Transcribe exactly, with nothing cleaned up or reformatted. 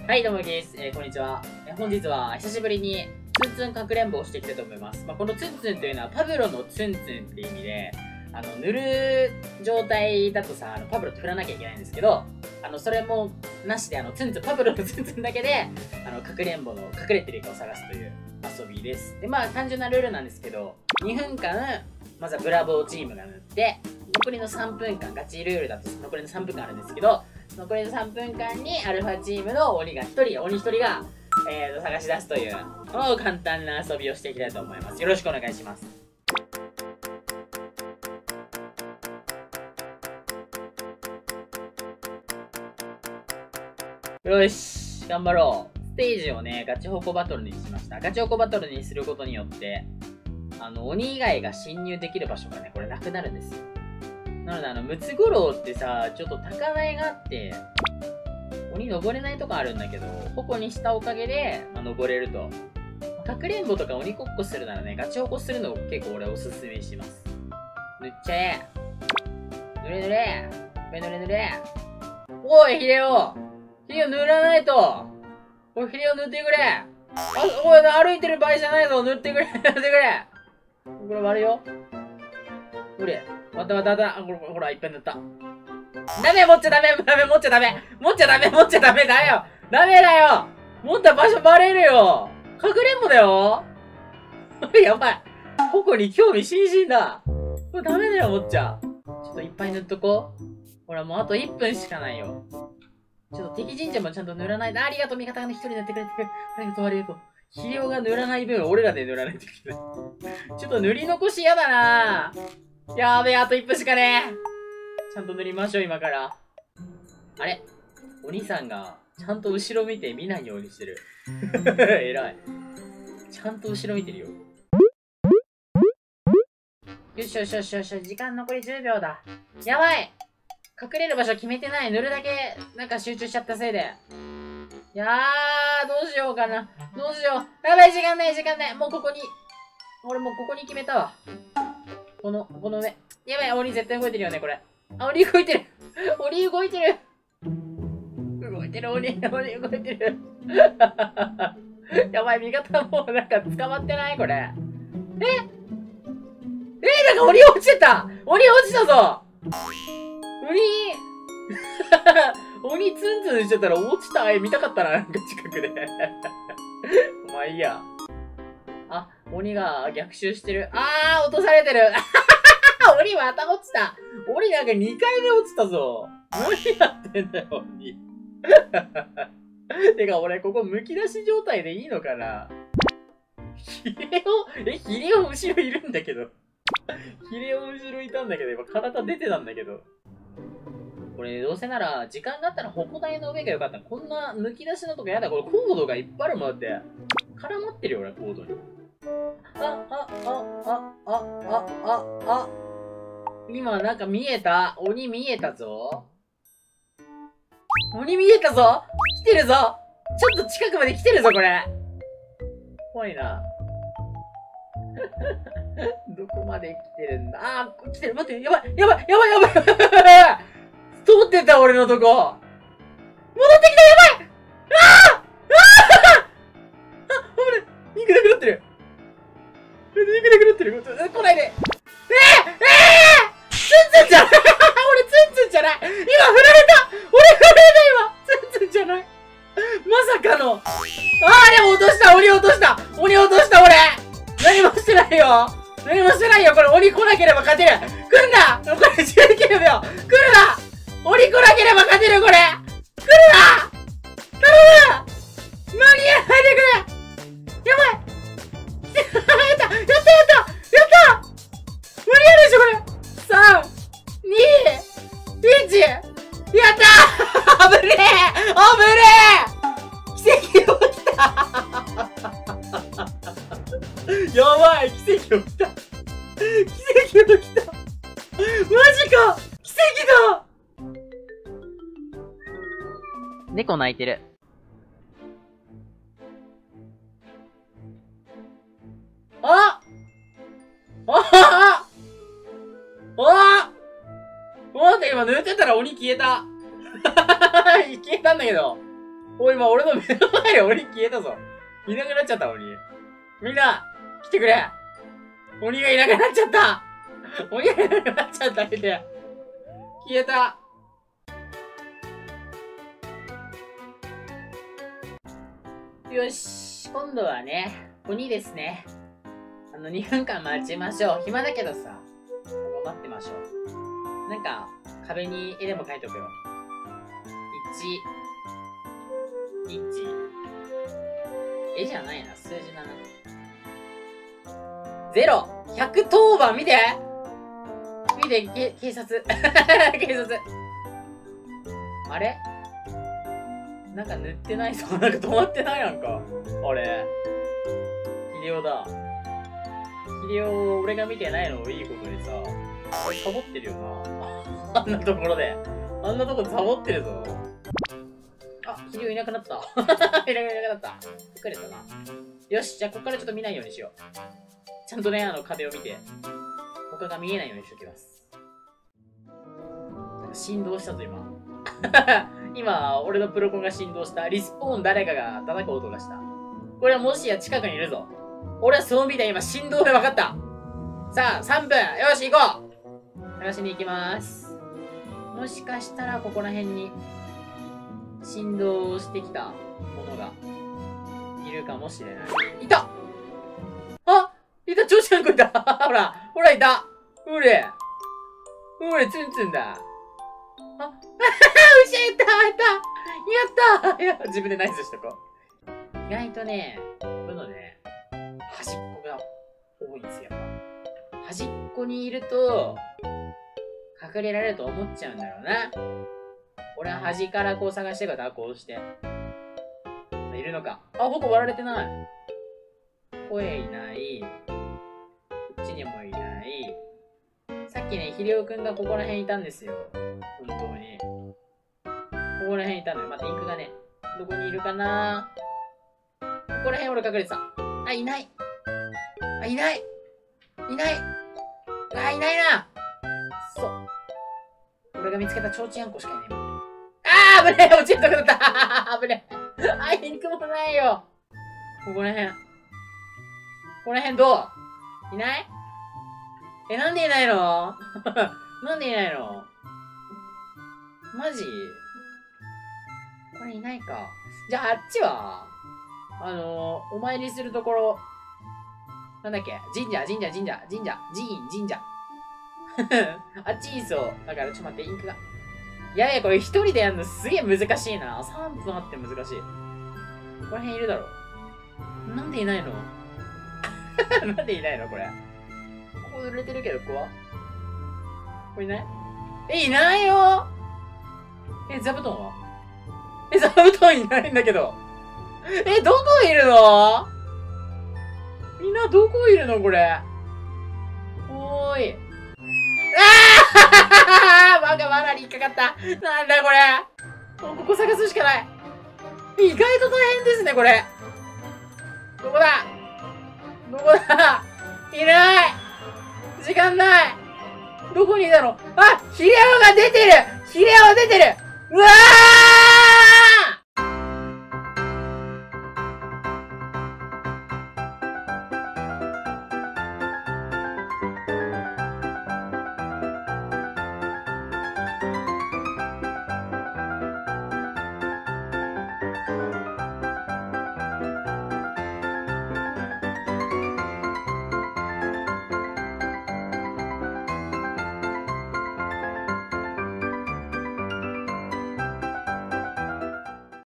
はい、どうもです。えー、こんにちは。えー、本日は久しぶりにツンツンかくれんぼをしていきたいと思います。まあ、このツンツンというのはパブロのツンツンっていう意味で、あの、塗る状態だとさ、あのパブロって振らなきゃいけないんですけど、あの、それもなしで、あの、ツンツン、パブロのツンツンだけで、あの、かくれんぼの隠れてるイカを探すという遊びです。で、まあ、単純なルールなんですけど、にふんかん、まずはブラボーチームが塗って、残りのさんぷんかん、ガチルールだと残りのさんぷんかんあるんですけど、残りのさんぷんかんにアルファチームの鬼がひとり、鬼ひとりが、えー、探し出すという、もう簡単な遊びをしていきたいと思います。よろしくお願いします。よし、頑張ろう。ステージをね、ガチホコバトルにしました。ガチホコバトルにすることによって、あの、鬼以外が侵入できる場所がね、これなくなるんですよ。なので、あの、ムツゴロウってさ、ちょっと高台があって、鬼登れないとこあるんだけど、矛にしたおかげで、まあ、登れると。かくれんぼとか鬼ごっこするならね、ガチホコするのを結構俺おすすめします。塗っちゃえ。塗れ塗れ。これ塗れ塗れ。おい、ヒデオヒデオ塗らないとおい、ヒデオ塗ってくれあ、おい、歩いてる場合じゃないぞ塗ってくれ塗ってくれこれ割るよ。ほれ。またまたまた。ほら、ほら、いっぱい塗った。ダメ持っちゃダメダメ持っちゃダメ持っちゃダメ持っちゃダメだよダメだよ持った場所バレるよかくれんぼだよやばい矛に興味津々だこれダメだよ、持っちゃ。ちょっといっぱい塗っとこう。ほら、もうあといっぷんしかないよ。ちょっと敵神社もちゃんと塗らないと。ありがとう、味方がね、一人塗ってくれてる。ありがとう、ありがとう。肥料が塗らない分、俺らで塗らないといけない。ちょっと塗り残し嫌だなぁ。やーべえ、あといっぷんしかねえ。ちゃんと塗りましょう、今から。あれお兄さんが、ちゃんと後ろ見て見ないようにしてる。偉い。ちゃんと後ろ見てるよ。よしよしよしよし、時間残りじゅうびょうだ。やばい隠れる場所決めてない。塗るだけ、なんか集中しちゃったせいで。いやー、どうしようかな。どうしよう。やばい、時間ない、時間ない。もうここに。俺もうここに決めたわ。この、この上。やばい、鬼絶対動いてるよね、これ。あ、鬼動いてる鬼動いてる動いてる、鬼、鬼動いてるやばい、味方もうなんか捕まってないこれ。ええなんか鬼落ちてた鬼落ちたぞ鬼鬼ツンツンしてたら落ちた絵見たかったな、なんか近くでまあいいや。あ、鬼が逆襲してる。あー、落とされてる鬼また落ちた鬼なんかにかいめ落ちたぞ何やってんだよ、鬼てか俺ここむき出し状態でいいのかなヒレオえ、ヒレオ後ろいるんだけどヒレオ後ろいたんだけど、今体出てたんだけど。これどうせなら時間があったら矛台の上がよかった。こんな抜き出しのとこやだ。これコードがいっぱいあるもんだって。絡まってるよ俺、コードに。あ、あ、あ、あ、あ、あ、あ、あ。今なんか見えた鬼見えたぞ。鬼見えたぞ来てるぞちょっと近くまで来てるぞ、これ。怖いな。どこまで来てるんだあー、来てる待って、やばいやばいやばいやばいやばいやばい通ってた俺のとこ戻ってきたやばいあーあーあ、危ない肉なくなってる肉なくなってる来ないでえー、えー、ツンツンじゃない俺ツンツンじゃない今振られた俺振られた今ツンツンじゃないまさかのあーでも落とした鬼落とした鬼落とした俺何もしてないよ何もしてないよこれ鬼来なければ勝てる来んなこれじゅうきゅうびょう来るな鬼来なければ勝てるこれ来るな頼む間に合わないでくれやばいやったやったやったやった間に合うでしょこれさん、に、いちやったー危ねえ危ねえ奇跡起きたやばい奇跡起きた奇跡起きたマジか奇跡だ猫泣いてるああああ待って今塗ってたら鬼消えた消えたんだけどおい、今俺の目の前で鬼消えたぞ。いなくなっちゃった、鬼。みんな、来てくれ。鬼がいなくなっちゃった。鬼がいなくなっちゃった、見て。消えた。よし、今度はね、鬼ですね。あの、にふんかん待ちましょう。暇だけどさ、待ってましょう。なんか、壁に絵でも描いとくよ。いち、いち、絵じゃないな、数字だな。ゼロ、ひゃくとおばん、見て見て、け警察。警察。あれなんか塗ってないぞ。なんか止まってないなんか。あれヒデオだ。ヒデオ、俺が見てないのをいいことにさ、サボってるよな。あんなところで。あんなとこでサボってるぞ。あ、ヒデオいなくなった。いなくなった。隠れたな。よし、じゃあここからちょっと見ないようにしよう。ちゃんとね、あの壁を見て、他が見えないようにしときます。なんか振動したぞ、今。今、俺のプロコンが振動した。リスポーン誰かが叩く音がした。これはもしや近くにいるぞ。俺はそのみたい今振動で分かった。さあ、さんぷん。よし、行こう。探しに行きます。もしかしたらここら辺に振動してきたものがいるかもしれない。いたあいた、調子がこいたほら、ほらいたうれうれ、ツンツンだ。あ、うしゃ、やったやったやったいや、自分でナイスしとこう。意外とね、このね、端っこが多いんですよ。端っこにいると、隠れられると思っちゃうんだろうな。俺は端からこう探してるから、こうして。いるのか。あ、僕割られてない。声いない。こっちにもいない。さっきね、ひりおくんがここら辺いたんですよ。本当に。ここら辺いたのよ。またインクがね、どこにいるかな。ここら辺俺隠れてた。あ、いない。あ、いない。いない。あ、いないな。そう。俺が見つけたちょうちんあんこしかいない。あー、危ねえ、落ちるとこだった危ねえ。あ、インクもないよ。ここら辺。ここら辺どういないえ、なんでいないのなんでいないのマジこれいないか。じゃあ、あっちはあのー、お参りするところ、なんだっけ神社、神社、神社、神社、寺院、神社。あっちいいそう。だから、ちょっと待って、インクが。やべえ、これ一人でやるのすげえ難しいな。さんぷんあって難しい。ここら辺いるだろ。なんでいないのなんでいないのこれ。ここ濡れてるけど、ここはこれいないえ、いないよえ、座布団はえ、座布団いないんだけど。え、どこいるのみんなどこいるのこれ。おーい。ああバカバナに引っかかった。なんだこれ。ここ探すしかない。意外と大変ですね、これ。どこだどこだいない時間ないどこにいたのあヒレオが出てるヒレオ出てるうわー